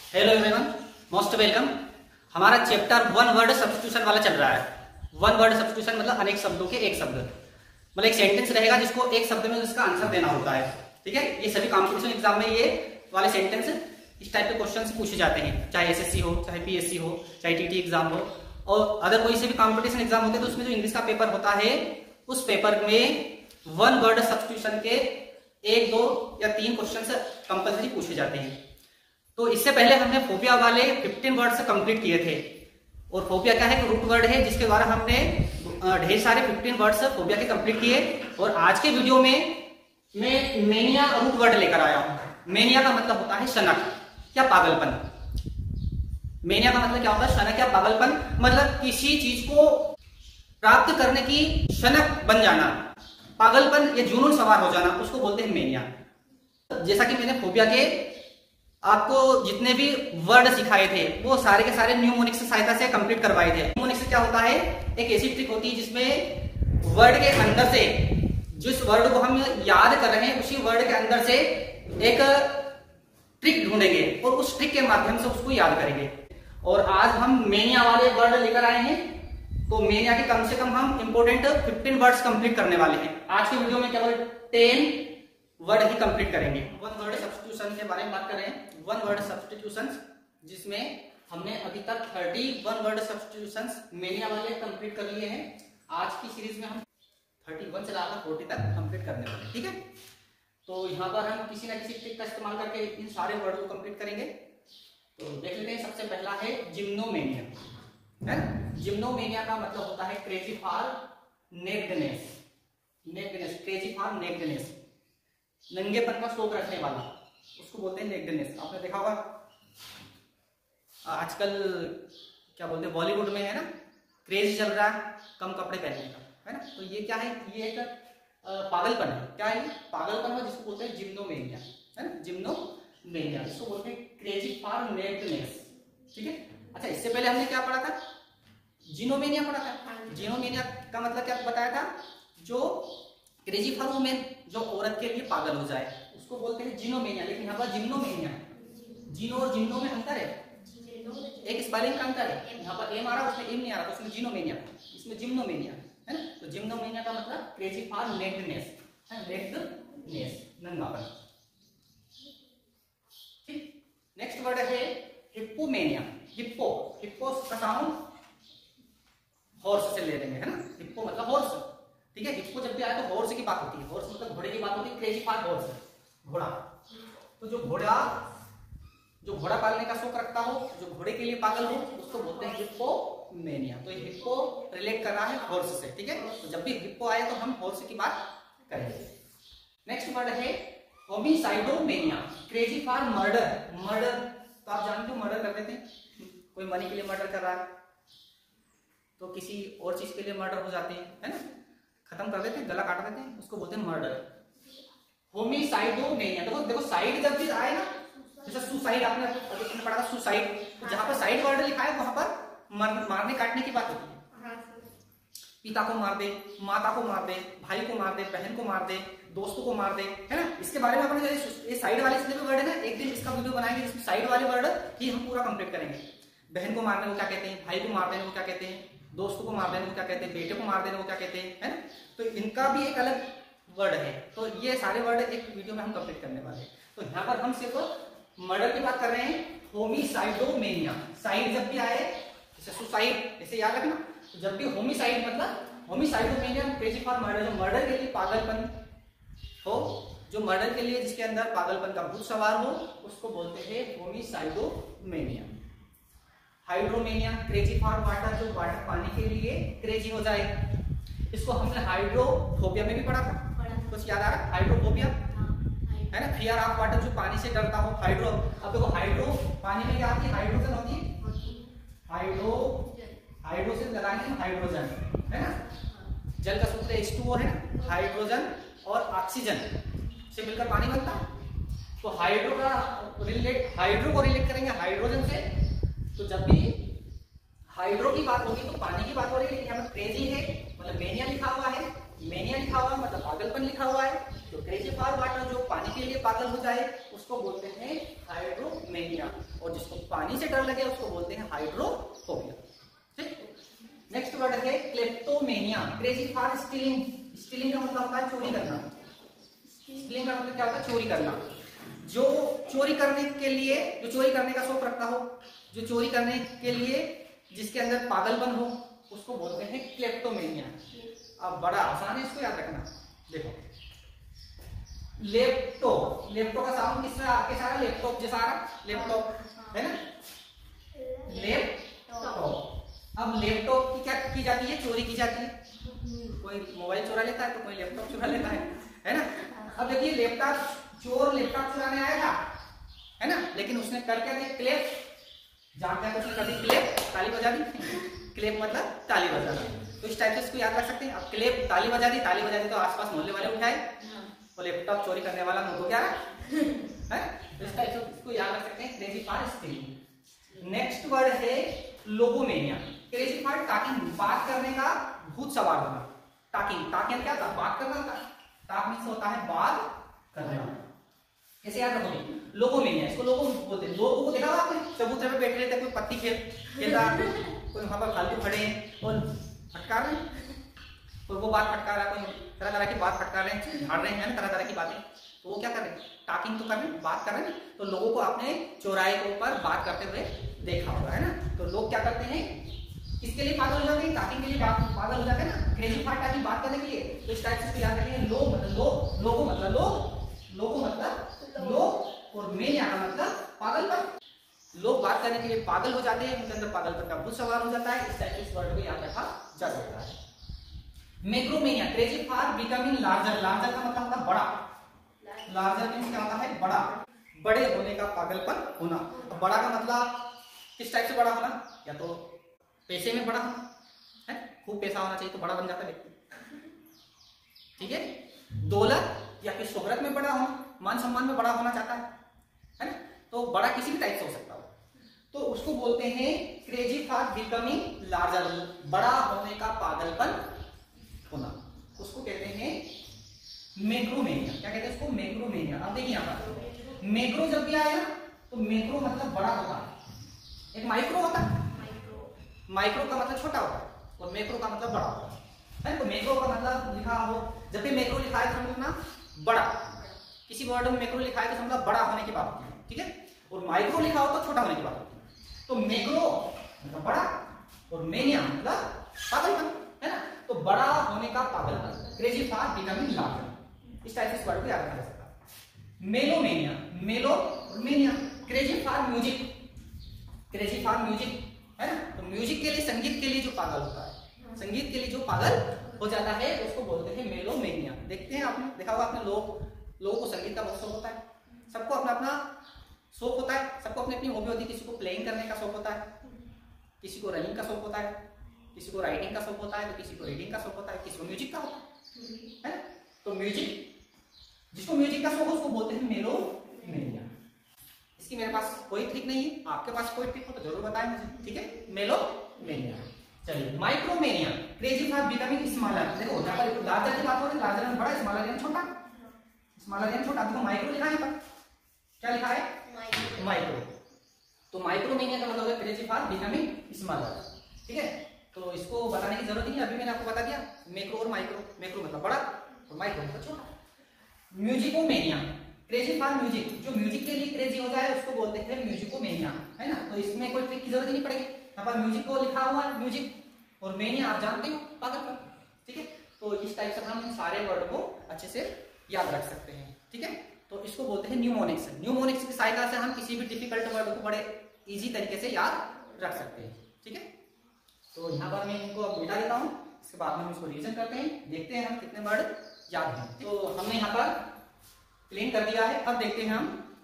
Hello everyone, most welcome. हमारा chapter one word substitution वाला चल रहा है। वन वर्ड सब्स्टिट्यूशन मतलब अनेक शब्दों के एक शब्द, मतलब एक सेंटेंस रहेगा जिसको एक शब्द में उसका आंसर देना होता है। ठीक है, ये सभी कॉम्पिटिशन एग्जाम में ये वाले सेंटेंस इस टाइप के क्वेश्चन पूछे जाते हैं, चाहे एसएससी हो, चाहे पीएससी हो, चाहे टीटी एग्जाम हो, और अदर कोई से भी कॉम्पिटिशन एग्जाम होते हैं तो उसमें जो इंग्लिश का पेपर होता है उस पेपर में वन वर्ड सब्स्टिट्यूशन के 1, 2 या 3 क्वेश्चन कंपल्सरी पूछे जाते हैं। तो इससे पहले हमने फोबिया वाले 15 वर्ड्स कंप्लीट किए थे, और फोबिया क्या है, रूट वर्ड है जिसके द्वारा हमने ढेर सारे 15 वर्ड्स फोबिया के कंप्लीट किए। और आज के वीडियो में मैं मेनिया रूट वर्ड लेकर आया हूं। मेनिया का मतलब होता है शनक या पागलपन। मेनिया का मतलब क्या होता है, शनक या पागलपन, मतलब किसी चीज को प्राप्त करने की शनक बन जाना, पागलपन या जुनून सवार हो जाना, उसको बोलते हैं मेनिया। जैसा कि मैंने फोबिया के आपको जितने भी वर्ड सिखाए थे वो सारे के सारे न्यूमोनिक्स की सहायता से कंप्लीट करवाए थे। न्यूमोनिक्स क्या होता है, एक ऐसी ट्रिक होती है जिसमें वर्ड के अंदर से जिस वर्ड को हम याद कर रहे हैं उसी वर्ड के अंदर से एक ट्रिक ढूंढेंगे और उस ट्रिक के माध्यम से उसको याद करेंगे। और आज हम मेनिया वाले वर्ड लेकर आए हैं, तो मेनिया के कम से कम हम इंपोर्टेंट 15 वर्ड्स कंप्लीट करने वाले हैं। आज के वीडियो में केवल 10 वर्ड ही कंप्लीट करेंगे। वन वर्ड सब्स्टिट्यूशन के बारे में बात कर रहे हैं। वन वर्ड सब्स्टिट्यूशन जिसमें हमने अभी तक 31 वर्ड सब्स्टिट्यूशन मेनिया वाले कंप्लीट कर लिए हैं। आज की सीरीज में हम 31 से लाकर 40 तक कंप्लीट करने वाले। ठीक है, तो यहाँ पर हम किसी ना किसी ट्रिक का इस्तेमाल करके इन सारे वर्ड को कंप्लीट करेंगे। तो देख लेते हैं। सबसे पहला है जिम्नोमेनिया। है, जिम्नोमेनिया का मतलब होता है crazy for nakedness. Nakedness, crazy for nakedness, नंगेपन का शौक रखने वाला, उसको बोलते हैं नेक्डनेस। आपने देखा होगा आजकल क्या बोलते हैं, बॉलीवुड में है ना क्रेज चल रहा है कम कपड़े पहनने का, है ना। तो ये क्या है, ये एक पागलपन है। क्या है, पागलपन है जिसको बोलते हैं जिम्नोमेनिया, है ना। जिम्नोमेनिया इसको बोलते हैं क्रेजी फॉर नेक्डनेस। ठीक है, अच्छा इससे पहले हमने क्या पढ़ा था, जिनोमेनिया पढ़ा था। जिनोमेनिया का मतलब क्या बताया था, जो क्रेजी फॉर वुमेन, जो औरत के लिए पागल हो जाए, उसको बोलते हैं जिनोमेनिया। लेकिन यहाँ पर जिम्नोमेनिया, जिनो और जिम्नो में अंतर है, एक स्पेलिंग का अंतर है। यहाँ पर एम आ रहा है, उसमें एम नहीं आ रहा, तो उसमें जिनोमेनिया, इसमें जिम्नोमेनिया, है ना। तो जिम्नोमेनिया का मतलब क्रेजी फॉर नेक्डनेस, नेक्डनेस, नंगापन। ठीक, नेक्स्ट वर्ड है हिप्पोमेनिया। हिप्पो, हिप्पो का साउंड हॉर्स से ले लेंगे, है ना। हिप्पो मतलब हॉर्स। ठीक है, हिप्पो जब भी आए तो हॉर्स की बात होती है। हॉर्स मतलब घोड़े की बात होती है। क्रेजी फॉर हॉर्स, घोड़ा। तो जो घोड़ा पालने का शौक रखता हो, जो घोड़े के लिए पागल हो, उसको बोलते हैं हिप्पोमेनिया। तो हिप्पो रिलेट कर रहा है हॉर्स से। ठीक है, तो जब भी हिप्पो आए तो हम हॉर्स की बात करेंगे। नेक्स्ट वर्ड है homicidomania, crazy for murder. Murder तो आप जानते हो, मर्डर कर देते हैं, कोई मनी के लिए मर्डर कर रहा है तो किसी और चीज के लिए मर्डर हो जाते हैं, है ना, खत्म कर देते हैं, गला काट देते हैं, उसको बोलते हैं मर्डर। होमिसाइडोमेनिया। देखो देखो, साइड जब भी आए ना, जैसे सुसाइड, आपने पढ़ा था सुसाइड, तो जहां पर साइड वर्ड लिखा है वहां पर मारने काटने की बात होती है। पिता को मार दे, माता को मार दे, भाई को मार दे, बहन को मार दे, दोस्तों को मार दे, है ना। इसके बारे में अपने ये साइड वाले जितने भी वर्ड है ना, एक दिन इसका वीडियो बनाएंगे जिसमें साइड वाले वर्ड ही हम पूरा कंप्लीट करेंगे। बहन को मारने को क्या कहते हैं, भाई को मार देने को क्या कहते हैं, दोस्तों को मार देने को क्या कहते हैं, बेटे को मार देने को क्या कहते हैं, है ना। तो इनका भी एक अलग वर्ड है। तो ये सारे वर्ड एक वीडियो में हम कंप्लीट करने वाले हैं। तो यहाँ पर हम सिर्फ मर्डर की बात कर रहे हैं, होमिसाइडोमेनिया। साइड जब भी आए, जैसे सुसाइड, ऐसे याद रखना। तो जब भी होमिसाइड मतलब होमिसाइडोमेनिया, क्रेजी फॉर मर्डर, जो मर्डर के लिए पागलपन हो, जो मर्डर के लिए जिसके अंदर पागलपन का भूत सवार हो, उसको बोलते हैं homicidomania. Hydromania, crazy for water, जो वाटर पानी के लिए क्रेजी हो जाए, इसको हमने हाइड्रोफोबिया में भी पढ़ा था। कुछ याद आ रहा है, हाइड्रोफोबिया, है ना, फियर ऑफ वाटर, जो पानी से डरता हो, हाइड्रो। अब देखो हाइड्रो पानी में क्या आती है, हाइड्रोजन होती है, हाइड्रो से लगाएंगे हम हाइड्रोजन, है ना। जल का सूत्र H2O है ना, हाइड्रोजन और ऑक्सीजन से मिलकर पानी बनता है। तो हाइड्रो को रिलेट करेंगे हाइड्रोजन से। तो जब भी हाइड्रो की बात होगी तो पानी की बात हो रही है, लेकिन यहाँ पर क्रेजी है मतलब मेनिया लिखा हुआ है। मेनिया लिखा हुआ है मतलब पागलपन लिखा हुआ है। तो क्रेजी फॉर वाटर, जो पानी के लिए पागल हो जाए, उसको बोलते हैं हाइड्रोमेनिया। और और जिसको पानी से डर लगे उसको बोलते हैं हाइड्रोफोबिया। ठीक, नेक्स्ट वर्ड है kleptomania, crazy for stealing. Stealing का मतलब होता है चोरी करना। स्टीलिंग का मतलब क्या होता है? चोरी करना। जो चोरी करने के लिए, जो चोरी करने का शौक रखता हो, जो चोरी करने के लिए जिसके अंदर पागलपन हो, उसको बोलते हैं क्लेप्टोमेनिया। अब बड़ा आसान है, इसको याद रखना। देखो लैपटॉप, लैपटॉप का साउंड किस तरह आपके सारा लैपटॉप जैसा आ रहा, लैपटॉप है ना, लैपटॉप। अब लैपटॉप की क्या की जाती है? चोरी की जाती है। कोई मोबाइल चुरा लेता है तो कोई लैपटॉप चुरा लेता है ना। अब देखिए लैपटॉप, चोर लैपटॉप चुराने आया था, है ना, लेकिन उसने कर क्या दिया? क्लेप। जानते हैं उसने कर दी क्लेप, ताली बजा दी। क्लेप मतलब ताली बजाना। तो इस टाइप से इसको याद रख सकते हैं। अब क्लेप ताली बजा दी, ताली बजा दी तो आसपास मोहल्ले वाले उठाए, तो लैपटॉप चोरी करने वाला मुझको क्या है? इस टाइप से इसको याद रख सकते हैं, crazy for stealing. Next word है लोगोमेनिया, क्रेजी फॉर टॉकिंग, बात करने का भूत सवार होना। टॉकिंग, टॉकिंग क्या था? बात करना था। टॉक मींस होता है बात करना। कैसे याद रखोगे? लोगोमेनिया, इसको लोगो बोलते हैं। लोगों को देखा आपने चबूतरे पे बैठे रहते, कोई पत्ती खेलता, कोई वहां पर फालतू खड़े हैं और फटकार रहे हैं, कोई वो बात फटकार रहा है, कोई तरह तरह की बात फटकार रहे हैं, झाड़ रहे हैं तरह तरह की बातें। तो वो क्या कर रहे हैं? टॉकिंग तो कर रहे हैं, बात कर रहे हैं। तो लोगों को आपने चौराहे के ऊपर बात करते हुए देखा होगा, है ना। तो लोग क्या करते हैं? किसके लिए पागल हो जाते हैं? टॉकिंग के लिए पागल हो जाते हैं ना, क्रेजी फॉर टॉकिंग, बात करने के लिए। तो इस टाइप से याद रखेंगे। लोग मतलब लोग, लोगो मतलब लोग, लोगो मतलब लोग, और मेनिया का मतलब पागलपन। लोग बात करने के लिए पागल हो जाते हैं, उनके अंदर पागलपन का भूत सवार हो जाता है। इस टाइप इस वर्ड को याद रखा जा सकता है। Macromania, crazy for becoming larger. Larger का मतलब होता है बड़ा। लार्जर मींस क्या होता है? बड़ा, बड़े होने का पागलपन होना। बड़ा का मतलब किस टाइप से बड़ा होना? या तो पैसे में बड़ा होना है, खूब पैसा होना चाहिए तो बड़ा बन जाता है व्यक्ति, ठीक है। दौलत या फिर शोहरत में बड़ा होना, मान सम्मान में बड़ा होना चाहता है ना। तो बड़ा किसी भी टाइप से हो सकता हो, तो उसको बोलते हैं क्रेजी फॉर बिकमिंग लार्जर, बड़ा होने का पागलपन होना, उसको कहते हैं मैक्रोमेनिया। क्या कहते हैं उसको? मैक्रोमेनिया। अब देखिए यहाँ पर मैक्रो जब भी आया ना, तो मैक्रो मतलब बड़ा होता है, एक माइक्रो होता है। माइक्रो का मतलब छोटा होता है और मैक्रो का मतलब बड़ा होता है। तो मैक्रो का मतलब लिखा हो, जब भी मैक्रो लिखा है तो समझना बड़ा, किसी वर्ड में मैक्रो लिखा है तो समझना बड़ा होने की बात होती है, ठीक है। और माइक्रो लिखा हो तो छोटा होने की बात होती है। तो मैक्रो मतलब बड़ा और मेनिया मतलब पागलपन, है ना। तो बड़ा होने का पागलपन, क्रेजी फॉर बिकमिंग लार्जर। इस टाइप से इस वर्ड को याद रखा जा सकता है। Melomania, melo mania, crazy for music, crazy for music, है ना। तो म्यूजिक के लिए, संगीत के लिए जो पागल होता है, संगीत के लिए जो पागल हो जाता है उसको बोलते हैं मेलोमेनिया। देखते हैं आपने देखा होगा आपने, लोगों को संगीत का बहुत शौक होता है, सबको अपना अपना शौक होता है, सबको अपनी अपनी हॉबी होती है। किसी को प्लेइंग करने का शौक होता है, किसी को रनिंग का शौक होता है, किसी को राइटिंग का शौक होता है, तो किसी को रीडिंग का शौक होता है, किसी को म्यूजिक का होता है। तो म्यूजिक, जिसको म्यूजिक का शौक है उसको बोलते हैं मेलोमेनिया। इसकी मेरे पास कोई ट्रिक नहीं है, आपके पास कोई ट्रिक हो तो जरूर बताएं मुझे, ठीक है। मेलोमेनिया। चलिए micromania, crazy for becoming smaller. देखो यहाँ पर लार्जर की बात हो रही है, लार्जर बड़ा, स्मॉलर यानी छोटा, स्मॉलर यानी छोटा। देखो माइक्रो लिखा है पर, क्या लिखा है? माइक्रो। तो माइक्रोमेनिया का मतलब है क्रेजी फॉर बिकमिंग स्मॉलर, ठीक है। तो इसको बताने की जरूरत नहीं है, अभी मैंने आपको बता दिया। मैक्रो और माइक्रो, मैक्रो मतलब बड़ा और माइक्रो मतलब छोटा। म्यूजिकोमेनिया, क्रेजी फॉर म्यूजिक, जो म्यूजिक के लिए क्रेजी हो जाए उसको बोलते हैं म्यूजिकोमेनिया, है ना। तो इसमें कोई ट्रिक की जरूरत ही नहीं पड़ेगी। यहाँ पर म्यूजिक को लिखा हुआ है म्यूजिक, और मेनिया आप जानते हो पागलपन, ठीक है। तो इस टाइप से हम इन सारे वर्ड को अच्छे से याद रख सकते हैं, ठीक है। तो इसको बोलते हैं न्यूमोनिक्स। न्यूमोनिक्स की सहायता से हम किसी भी डिफिकल्ट वर्ड को बड़े इजी तरीके से याद रख सकते हैं, ठीक है। तो यहाँ पर मैं इनको अब मिटा देता हूँ, इसके बाद में हम इसको रिवीजन करते हैं, देखते हैं हम कितने वर्ड याद हैं। तो हमने यहाँ पर क्लीन कर दिया है। अब देखते हैं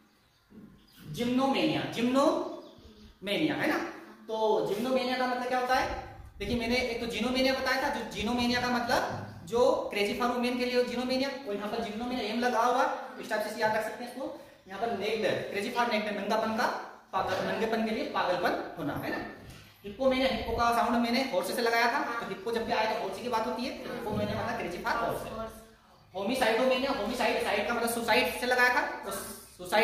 हम जिम्नोमेनिया, जिम्नोमेनिया, है ना। तो जिम्नोमेनिया का मतलब क्या होता है? देखिए मैंने एक तो जिनोमेनिया बताया था, जो जिनोमेनिया का मतलब जो क्रेजी फॉर वुमेन के लिए जिनोमेनिया, और यहाँ पर जिम्नोमेनिया एम लगा हुआ, इस टाइप से याद रख सकते हैं इसको। यहाँ पर नेक्ड, क्रेजी फॉर नेक्ड, नंगापन का पागल, नंगेपन के लिए पागलपन होना, है ना। हिप्पोमेनिया, हिप्पो का साउंड मैंने हॉर्स से लगाया था, तो हिप्पो जब भी आया तो हॉर्स की बात होती है, तो हिप्पोमेनिया मतलब crazy for horse. Homicidomania, homicide, side का मतलब सुसाइड से लगाया था, तो सुसाइड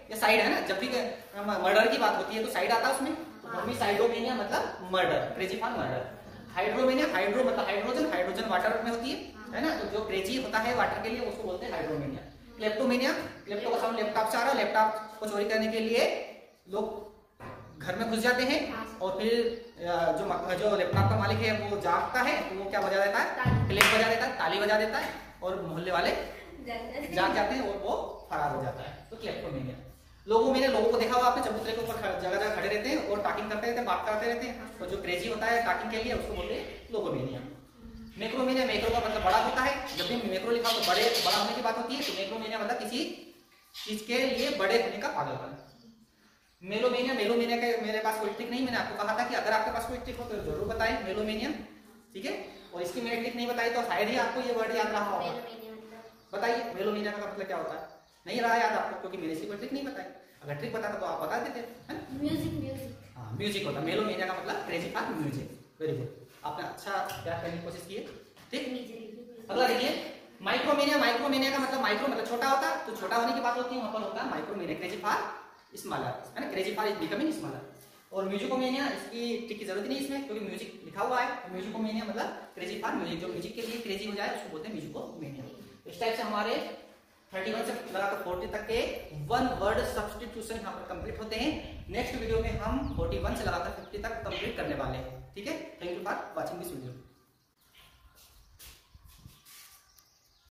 ये साइड है ना, जब भी मर्डर की बात होती है तो साइड आता है उसमें, तो होमिसाइडोमेनिया मतलब murder, crazy for murder. Hydromania, hydro मतलब हाइड्रोजन, हाइड्रोजन वाटर में होती है ना, तो जो क्रेजी होता है वाटर के लिए उसको बोलते हैं हाइड्रोमेनिया। क्लेप्टोमेनिया, क्लेप्टो का साउंड लैपटॉप से आ रहा है, लैपटॉप को चोरी करने के लिए लोग घर में घुस जाते हैं और फिर जो लैपटॉप का मालिक है वो जागता है तो वो क्या बजा देता है, क्लेप बजा देता है, ताली बजा देता है और मोहल्ले वाले जाग जाते हैं और वो फरार हो जाता है। तो क्लेप्टोमेनिया। लोगोमेनिया, लोगों को देखा होगा आपने, चबूतरे के ऊपर जगह जगह खड़े रहते हैं और टॉकिंग करते रहते हैं, बात करते रहते हैं, तो जो क्रेजी होता है टॉकिंग के लिए उसको बोलते हैं लोगोमेनिया। मैक्रोमेनिया, मैक्रो का मतलब बड़ा होता है, जब भी मैक्रो लिखा हो तो बड़ा होने की बात होती है, तो मैक्रोमेनिया मतलब किसी चीज के लिए बड़े होने का पागलपन। मेलोमेनिया, मेलोमेनिया का मेरे पास कोई ट्रिक नहीं, मैंने आपको कहा था कि अगर आपके पास कोई ट्रिक हो तो जरूर बताएं मेलोमेनिया, ठीक है। और इसकी मैंने ट्रिक नहीं बताई तो शायद ही आपको ये वर्ड याद रहा होगा। बताइए मेलोमेनिया का मतलब क्या होता है, नहीं रहा याद आपको क्योंकि मेरे से कोई ट्रिक नहीं बताई, अगर ट्रिक बताता तो आप बता देते हैं। म्यूजिक, हाँ म्यूजिक होता है मेलोमेनिया का मतलब, crazy for music. Very good, आपने अच्छा याद करने की कोशिश की है, ठीक। अगला देखिए माइक्रोमेनिया, माइक्रोमेनिया का मतलब माइक्रो मतलब छोटा होता है, तो छोटा होने की बात होती है वहां पर होता है माइक्रोमेनिया, क्रेजी फॉर स्मॉलर है ना, crazy for is becoming smaller. और म्यूजिकोमेनिया, इसकी ट्रिक की जरूरत नहीं इसमें क्योंकि म्यूजिक लिखा हुआ है, म्यूजिकोमेनिया मतलब क्रेजी फॉर म्यूजिक, जो म्यूजिक के लिए क्रेजी हो जाए उसको बोलते हैं म्यूजिकोमेनिया। इस टाइप से हमारे 31 से लगाकर 40 तक के वन वर्ड सब्स्टिट्यूशन यहाँ पर कंप्लीट होते हैं। नेक्स्ट वीडियो में हम 41 से लगाकर 50 तक कंप्लीट करने वाले हैं, ठीक है। Thank you for watching this video.